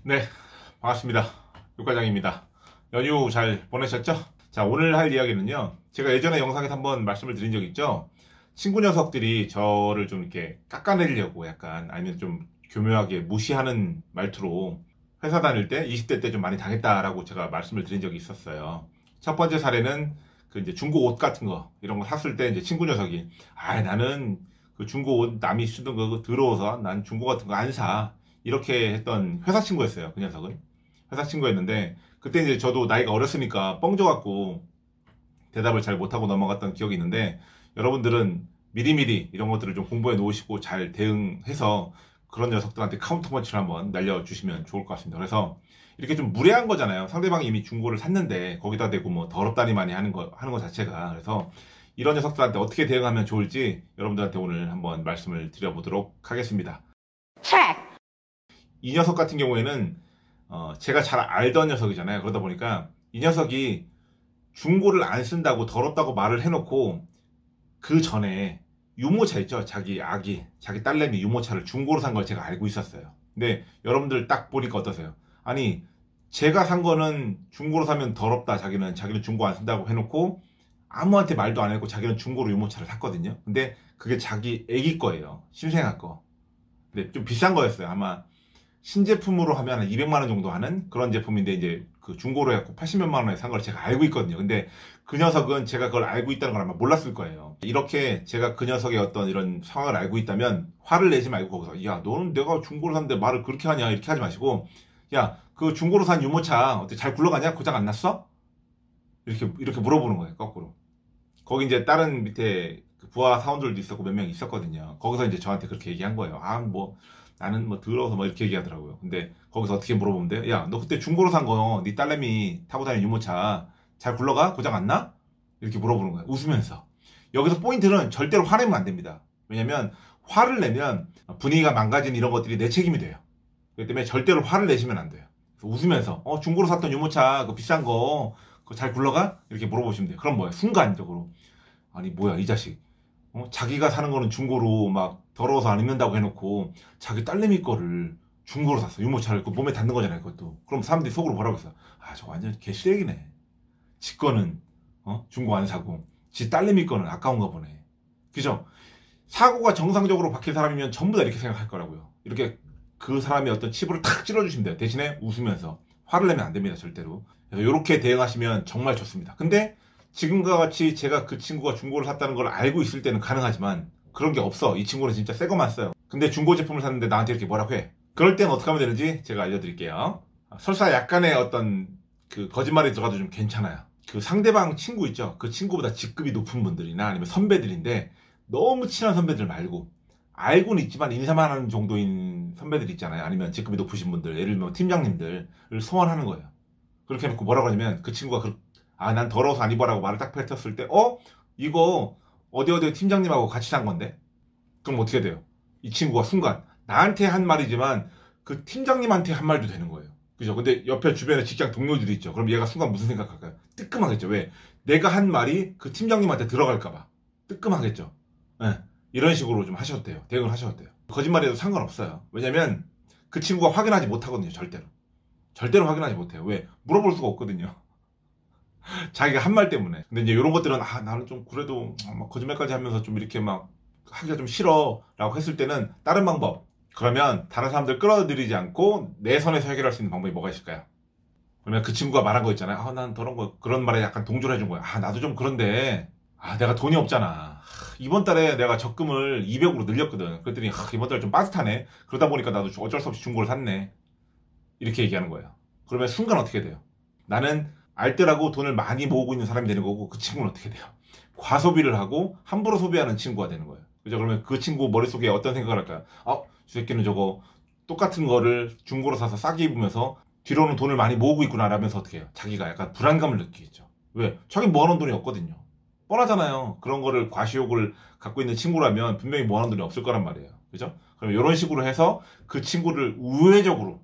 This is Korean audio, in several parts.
네, 반갑습니다. 육과장입니다. 연휴 잘 보내셨죠? 자, 오늘 할 이야기는요. 제가 예전에 영상에서 한번 말씀을 드린 적 있죠? 친구 녀석들이 저를 좀 이렇게 깎아내리려고 약간 아니면 좀 교묘하게 무시하는 말투로 회사 다닐 때 20대 때 좀 많이 당했다라고 제가 말씀을 드린 적이 있었어요. 첫 번째 사례는 그 이제 중고 옷 같은 거 이런 거 샀을 때 이제 친구 녀석이 나는 그 중고 옷 남이 쓰던 거 더러워서 난 중고 같은 거 안 사. 이렇게 했던 회사 친구였어요. 그 녀석은 회사 친구였는데 그때 이제 저도 나이가 어렸으니까 뻥져갖고 대답을 잘 못하고 넘어갔던 기억이 있는데, 여러분들은 미리미리 이런 것들을 좀 공부해 놓으시고 잘 대응해서 그런 녀석들한테 카운터 펀치를 한번 날려주시면 좋을 것 같습니다. 그래서 이렇게 좀 무례한 거잖아요. 상대방이 이미 중고를 샀는데 거기다 대고 뭐 더럽다니 많이 하는 거 자체가. 그래서 이런 녀석들한테 어떻게 대응하면 좋을지 여러분들한테 오늘 한번 말씀을 드려보도록 하겠습니다. 이 녀석 같은 경우에는 제가 잘 알던 녀석이잖아요. 그러다 보니까 이 녀석이 중고를 안 쓴다고 더럽다고 말을 해놓고 그 전에 유모차 있죠. 자기 딸내미 유모차를 중고로 산 걸 제가 알고 있었어요. 근데 여러분들 딱 보니까 어떠세요? 아니, 제가 산 거는 중고로 사면 더럽다, 자기는 중고 안 쓴다고 해놓고 아무한테 말도 안 했고 자기는 중고로 유모차를 샀거든요. 근데 그게 자기 애기 거예요. 신생아 거. 근데 좀 비싼 거였어요. 아마 신제품으로 하면 한 200만 원 정도 하는 그런 제품인데 이제 그 중고로 해갖고 80몇만 원에 산 걸 제가 알고 있거든요. 근데 그 녀석은 제가 그걸 알고 있다는 걸 아마 몰랐을 거예요. 이렇게 제가 그 녀석의 어떤 이런 상황을 알고 있다면 화를 내지 말고 거기서 야, 너는 내가 중고로 샀는데 말을 그렇게 하냐, 이렇게 하지 마시고, 야, 그 중고로 산 유모차 어떻게 잘 굴러가냐? 고장 안 났어? 이렇게 물어보는 거예요. 거꾸로. 거기 이제 다른 밑에 그 부하 사원들도 있었고 몇 명 있었거든요. 거기서 이제 저한테 그렇게 얘기한 거예요. 나는 뭐 더러워서 뭐 이렇게 얘기하더라고요. 근데 거기서 어떻게 물어보면 돼요? 야, 너 그때 중고로 산 거 네 딸내미 타고 다니는 유모차 잘 굴러가? 고장 안 나? 이렇게 물어보는 거예요. 웃으면서. 여기서 포인트는 절대로 화내면 안 됩니다. 왜냐면 화를 내면 분위기가 망가지는 이런 것들이 내 책임이 돼요. 그렇기 때문에 절대로 화를 내시면 안 돼요. 웃으면서 중고로 샀던 유모차 그 비싼 거 그거 잘 굴러가? 이렇게 물어보시면 돼요. 그럼 뭐야? 순간적으로 아니 뭐야 이 자식, 자기가 사는 거는 중고로 막 더러워서 안 입는다고 해놓고 자기 딸내미 거를 중고로 샀어. 유모차를 그 몸에 닿는 거잖아요. 그것도. 그럼 사람들이 속으로 뭐라고 했어? 저 완전 개쓰레기네. 지 거는 중고 안 사고 지 딸내미 거는 아까운가 보네. 그죠? 사고가 정상적으로 박힌 사람이면 전부 다 이렇게 생각할 거라고요. 이렇게 그 사람의 어떤 치부를 탁 찔러주시면 돼요. 대신에 웃으면서. 화를 내면 안 됩니다. 절대로. 그래서 이렇게 대응하시면 정말 좋습니다. 근데 지금과 같이 제가 그 친구가 중고를 샀다는 걸 알고 있을 때는 가능하지만 그런 게 없어. 이 친구는 진짜 새 거만 써요. 근데 중고 제품을 샀는데 나한테 이렇게 뭐라고 해. 그럴 땐 어떻게 하면 되는지 제가 알려드릴게요. 설사 약간의 어떤 그 거짓말이 들어가도 좀 괜찮아요. 그 상대방 친구 있죠. 그 친구보다 직급이 높은 분들이나 아니면 선배들인데 너무 친한 선배들 말고 알고는 있지만 인사만 하는 정도인 선배들 있잖아요. 아니면 직급이 높으신 분들, 예를 들면 팀장님들을 소환하는 거예요. 그렇게 해놓고 뭐라고 하냐면 그 친구가 난 더러워서 안 입어라고 말을 딱 뱉었을 때 이거 어디 팀장님하고 같이 산 건데? 그럼 어떻게 돼요? 이 친구가 순간 나한테 한 말이지만 그 팀장님한테 한 말도 되는 거예요. 그죠? 근데 옆에 주변에 직장 동료들이 있죠. 그럼 얘가 순간 무슨 생각할까요? 뜨끔하겠죠. 왜? 내가 한 말이 그 팀장님한테 들어갈까봐 뜨끔하겠죠. 네. 이런 식으로 좀 하셔도 돼요. 대응을 하셔도 돼요. 거짓말해도 상관없어요. 왜냐면 그 친구가 확인하지 못하거든요. 절대로 확인하지 못해요. 왜? 물어볼 수가 없거든요. 자기가 한 말 때문에. 근데 이제 이런 것들은 나는 좀 그래도 막 거짓말까지 하면서 좀 이렇게 막 하기가 좀 싫어 라고 했을 때는 다른 방법, 그러면 다른 사람들 끌어들이지 않고 내 선에서 해결할 수 있는 방법이 뭐가 있을까요? 그러면 그 친구가 말한 거 있잖아요. 난 저런 거, 그런 말에 약간 동조를 해준 거야. 나도 좀 그런데 내가 돈이 없잖아. 이번 달에 내가 적금을 200으로 늘렸거든. 그랬더니 이번 달에 좀 빠듯하네. 그러다 보니까 나도 어쩔 수 없이 중고를 샀네. 이렇게 얘기하는 거예요. 그러면 순간 어떻게 돼요? 나는 알뜰하고 돈을 많이 모으고 있는 사람이 되는 거고, 그 친구는 어떻게 돼요? 과소비를 하고 함부로 소비하는 친구가 되는 거예요. 그죠? 그러면 그 친구 머릿속에 어떤 생각을 할까요? 저 새끼는 저거 똑같은 거를 중고로 사서 싸게 입으면서 뒤로는 돈을 많이 모으고 있구나 라면서 어떻게 해요? 자기가 약간 불안감을 느끼겠죠. 왜? 자기 모아놓은 돈이 없거든요. 뻔하잖아요. 그런 거를 과시욕을 갖고 있는 친구라면 분명히 모아놓은 돈이 없을 거란 말이에요. 그죠? 그럼 이런 식으로 해서 그 친구를 우회적으로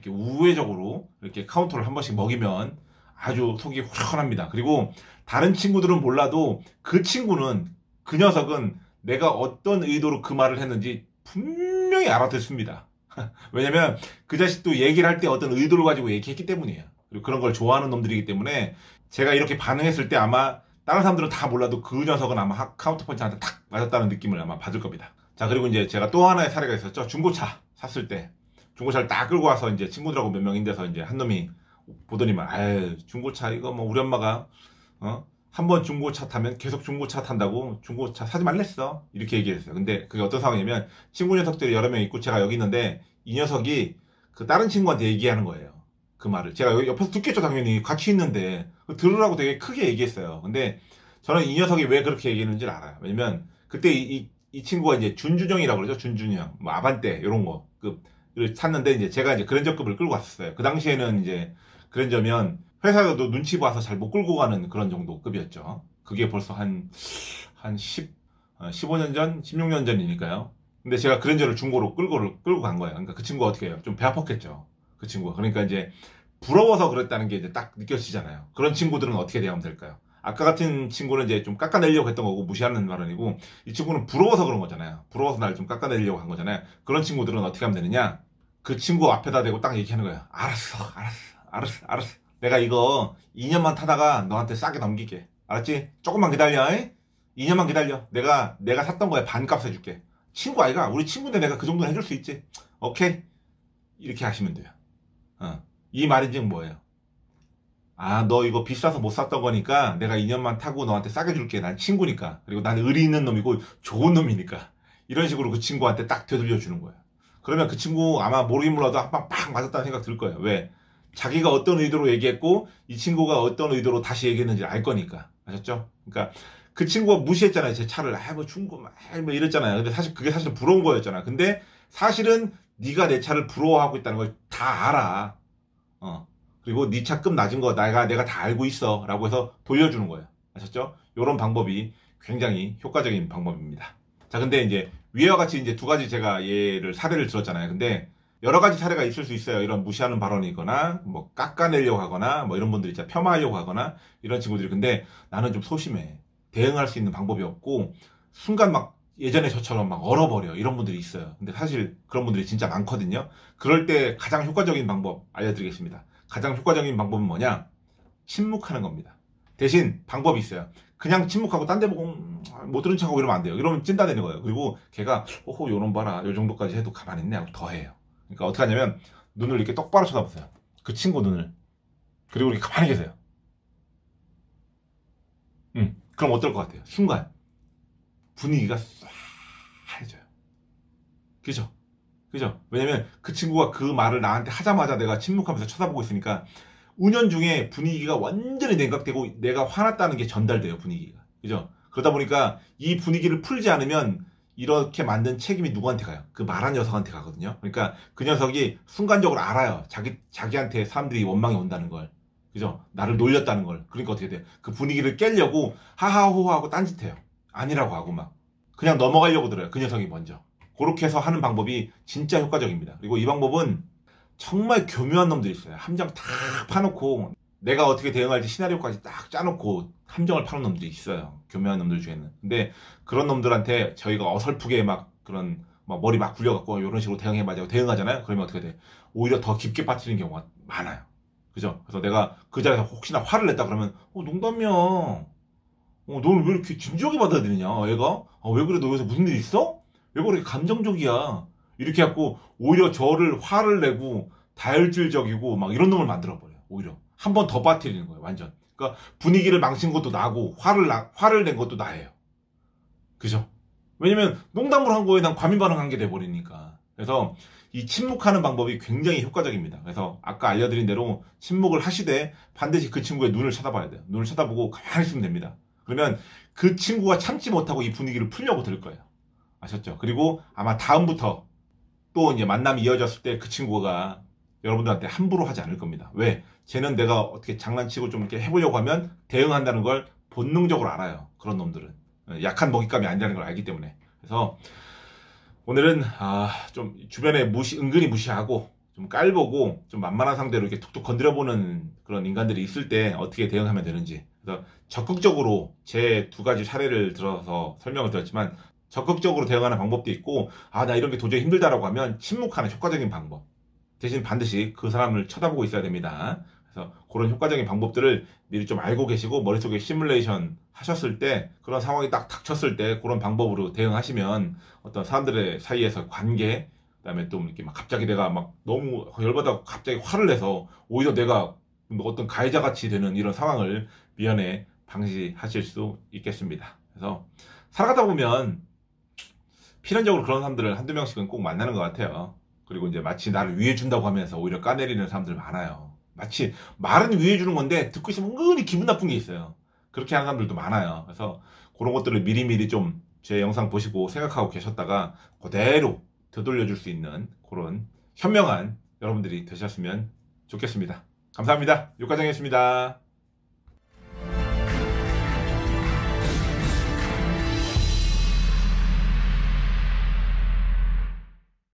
이렇게 카운터를 한 번씩 먹이면 아주 속이 후련합니다. 그리고 다른 친구들은 몰라도 그 녀석은 내가 어떤 의도로 그 말을 했는지 분명히 알아듣습니다. 왜냐면 그 자식도 얘기를 할 때 어떤 의도를 가지고 얘기했기 때문이에요. 그리고 그런 걸 좋아하는 놈들이기 때문에 제가 이렇게 반응했을 때 아마 다른 사람들은 다 몰라도 그 녀석은 아마 카운터펀치한테 탁 맞았다는 느낌을 아마 받을 겁니다. 자, 그리고 이제 제가 또 하나의 사례가 있었죠. 중고차 샀을 때 중고차를 딱 끌고 와서 이제 친구들하고 몇 명인데서 이제 한 놈이 보더니만, 아유, 중고차 이거 뭐 우리 엄마가 한 번 중고차 타면 계속 중고차 탄다고 중고차 사지 말랬어, 이렇게 얘기했어요. 근데 그게 어떤 상황이냐면 친구 녀석들이 여러 명 있고 제가 여기 있는데 이 녀석이 그 다른 친구한테 얘기하는 거예요, 그 말을. 제가 여기 옆에서 듣겠죠, 당연히. 같이 있는데 들으라고 되게 크게 얘기했어요. 근데 저는 이 녀석이 왜 그렇게 얘기했는지를 알아요. 왜냐면 그때 이 친구가 이제 준준형이라고 그러죠. 준준형, 뭐 아반떼 이런 거 급을 탔는데 이제 제가 이제 그랜저급을 끌고 왔었어요. 그 당시에는 이제 그랜저면 회사에서도 눈치 봐서 잘 못 끌고 가는 그런 정도 급이었죠. 그게 벌써 한 15년 전, 16년 전이니까요. 근데 제가 그랜저를 중고로 끌고 간 거예요. 그러니까 그 친구가 어떻게 해요? 좀 배 아팠겠죠. 그 친구가. 그러니까 이제 부러워서 그랬다는 게 이제 딱 느껴지잖아요. 그런 친구들은 어떻게 대하면 될까요? 아까 같은 친구는 이제 좀 깎아내려고 했던 거고 무시하는 발언이고, 이 친구는 부러워서 그런 거잖아요. 부러워서 날 좀 깎아내려고 한 거잖아요. 그런 친구들은 어떻게 하면 되느냐? 그 친구 앞에다 대고 딱 얘기하는 거예요. 알았어. 내가 이거 2년만 타다가 너한테 싸게 넘길게. 알았지? 조금만 기다려. 2년만 기다려. 내가 샀던 거에 반값 해줄게. 친구 아이가? 우리 친구인데 내가 그 정도는 해줄 수 있지. 오케이? 이렇게 하시면 돼요. 이 말인즉 뭐예요? 아, 너 이거 비싸서 못 샀던 거니까 내가 2년만 타고 너한테 싸게 줄게. 난 친구니까. 그리고 난 의리 있는 놈이고 좋은 놈이니까. 이런 식으로 그 친구한테 딱 되돌려 주는 거예요. 그러면 그 친구 아마 모르긴 몰라도 한 방 팍 맞았다는 생각 들 거예요. 왜? 자기가 어떤 의도로 얘기했고 이 친구가 어떤 의도로 다시 얘기했는지 알 거니까. 아셨죠? 그러니까 그 친구가 무시했잖아요. 제 차를. 뭐 중고 뭐 이랬잖아요. 근데 사실 그게 사실 부러운 거였잖아. 근데 사실은 네가 내 차를 부러워하고 있다는 걸 다 알아. 그리고 네 차 급 낮은 거 내가 다 알고 있어 라고 해서 돌려주는 거예요. 아셨죠? 요런 방법이 굉장히 효과적인 방법입니다. 자, 근데 이제 위와 같이 이제 두 가지 제가 사례를 들었잖아요. 근데 여러 가지 사례가 있을 수 있어요. 이런 무시하는 발언이거나 뭐 깎아내려고 하거나 뭐 이런 분들이 진짜 폄하하려고 하거나 이런 친구들이. 근데 나는 좀 소심해. 대응할 수 있는 방법이 없고 순간 막 예전에 저처럼 막 얼어버려, 이런 분들이 있어요. 근데 사실 그런 분들이 진짜 많거든요. 그럴 때 가장 효과적인 방법 알려드리겠습니다. 가장 효과적인 방법은 뭐냐? 침묵하는 겁니다. 대신 방법이 있어요. 그냥 침묵하고 딴 데 보고 못 들은 척하고 이러면 안 돼요. 이러면 찐따되는 거예요. 그리고 걔가 오호 요놈 봐라, 요 정도까지 해도 가만히 있네 하고 더 해요. 그러니까 어떻게 하냐면 눈을 이렇게 똑바로 쳐다보세요. 그 친구 눈을. 그리고 이렇게 가만히 계세요. 그럼 어떨 것 같아요? 순간 분위기가 쏴해져요. 그죠? 왜냐면 그 친구가 그 말을 나한테 하자마자 내가 침묵하면서 쳐다보고 있으니까 은연중에 분위기가 완전히 냉각되고 내가 화났다는 게 전달돼요, 분위기가. 그죠? 그러다 보니까 이 분위기를 풀지 않으면 이렇게 만든 책임이 누구한테 가요? 그 말한 녀석한테 가거든요. 그러니까 그 녀석이 순간적으로 알아요. 자기한테 사람들이 원망이 온다는 걸. 그죠? 나를 놀렸다는 걸. 그러니까 어떻게 돼요? 그 분위기를 깨려고 하하호호하고 딴짓해요. 아니라고 하고 막. 그냥 넘어가려고 들어요. 그 녀석이 먼저. 그렇게 해서 하는 방법이 진짜 효과적입니다. 그리고 이 방법은 정말 교묘한 놈들이 있어요. 함정 다 파놓고 내가 어떻게 대응할지 시나리오까지 딱 짜놓고 함정을 파는 놈들이 있어요. 교묘한 놈들 중에는. 근데 그런 놈들한테 저희가 어설프게 막 그런 막 머리 막 굴려갖고 이런 식으로 대응해봐자고 대응하잖아요. 그러면 어떻게 돼? 오히려 더 깊게 빠뜨리는 경우가 많아요. 그죠? 그래서 내가 그 자리에서 혹시나 화를 냈다 그러면 농담이야. 너는 왜 이렇게 진지하게 받아들이냐, 얘가? 왜 그래? 너 여기서 무슨 일 있어? 왜 그렇게 감정적이야? 이렇게 해갖고 오히려 저를 화를 내고 다혈질적이고 막 이런 놈을 만들어버려요. 오히려 한 번 더 빠뜨리는 거예요. 완전. 그러니까 분위기를 망친 것도 나고 화를 낸 것도 나예요. 그죠? 왜냐면 농담을 한 거에 난 과민 반응한 게 돼버리니까. 그래서 이 침묵하는 방법이 굉장히 효과적입니다. 그래서 아까 알려드린 대로 침묵을 하시되 반드시 그 친구의 눈을 쳐다봐야 돼요. 눈을 쳐다보고 가만히 있으면 됩니다. 그러면 그 친구가 참지 못하고 이 분위기를 풀려고 들 거예요. 아셨죠? 그리고 아마 다음부터 또 이제 만남이 이어졌을 때 그 친구가 여러분들한테 함부로 하지 않을 겁니다. 왜? 쟤는 내가 어떻게 장난치고 좀 이렇게 해보려고 하면 대응한다는 걸 본능적으로 알아요. 그런 놈들은. 약한 먹잇감이 아니라는 걸 알기 때문에. 그래서 오늘은 좀 주변에 은근히 무시하고 좀 깔보고 좀 만만한 상대로 이렇게 툭툭 건드려보는 그런 인간들이 있을 때 어떻게 대응하면 되는지. 그래서 적극적으로 제 두 가지 사례를 들어서 설명을 드렸지만 적극적으로 대응하는 방법도 있고, 아, 나 이런 게 도저히 힘들다라고 하면 침묵하는 효과적인 방법. 대신 반드시 그 사람을 쳐다보고 있어야 됩니다. 그래서 그런 효과적인 방법들을 미리 좀 알고 계시고 머릿속에 시뮬레이션 하셨을 때, 그런 상황이 딱 닥쳤을 때 그런 방법으로 대응하시면 어떤 사람들의 사이에서 관계, 그다음에 또 이렇게 막 갑자기 내가 막 너무 열받아 갑자기 화를 내서 오히려 내가 어떤 가해자 같이 되는 이런 상황을 미연에 방지하실 수 있겠습니다. 그래서 살아가다 보면 필연적으로 그런 사람들을 한두 명씩은 꼭 만나는 것 같아요. 그리고 이제 마치 나를 위해준다고 하면서 오히려 까내리는 사람들 많아요. 마치 말은 위해주는 건데 듣고 있으면 은근히 기분 나쁜 게 있어요. 그렇게 하는 사람들도 많아요. 그래서 그런 것들을 미리미리 좀 제 영상 보시고 생각하고 계셨다가 그대로 되돌려줄 수 있는 그런 현명한 여러분들이 되셨으면 좋겠습니다. 감사합니다. 육과정이었습니다.